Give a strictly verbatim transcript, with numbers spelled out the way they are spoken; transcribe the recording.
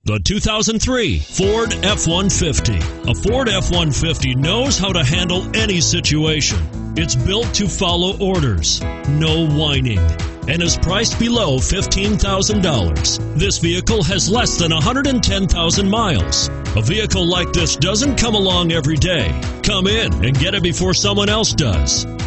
The two thousand three Ford F one fifty. A Ford F one fifty knows how to handle any situation. It's built to follow orders, no whining, and is priced below fifteen thousand dollars. This vehicle has less than one hundred ten thousand miles. A vehicle like this doesn't come along every day. Come in and get it before someone else does.